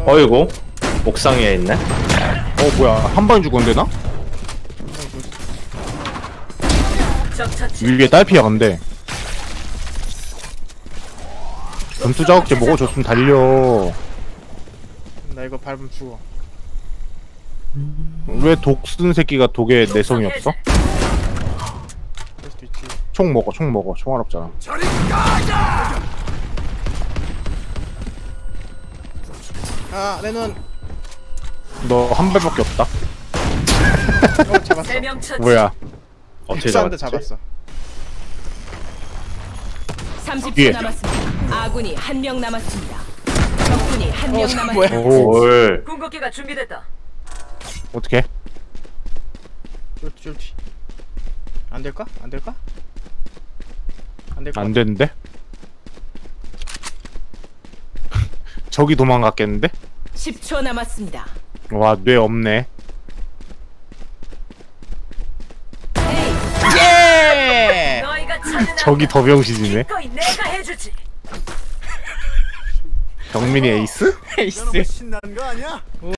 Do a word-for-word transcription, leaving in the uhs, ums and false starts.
어이구 옥상 위에 있네. 어 뭐야 한 방에 죽었는데 나? 위에 딸피야 근데 전투 자극제 먹어줬으면 달려. 나 이거 밟으면 죽어. 왜 독 쓴 새끼가 독에 내성이 없어? 그럴 수도 있지. 총 먹어 총 먹어 총알 없잖아. 아, 내 눈. 너 한 발밖에 없다. 어, 잡았어. 뭐야 어떻게 사운드 잡았지? 잡았어. 삼십 뒤에. 초 남았습니다. 아군이 한 명 남았습니다. 적군이 한 명 어, 저 남았습니다. 뭐야? 오 뭘 궁극기가 준비됐다. 어떻게? 쫄티 쫄티. 안 될까? 안 될까? 안 될 것 안 같아. 되는데? 저기 도망갔겠는데? 십 초 남았습니다. 와 뇌 없네. 예! 너희가 찾는 저기 더 병신이네. 거의 내가 해주지. 경민이 에이스? 에이스. 신나는 거 아니야?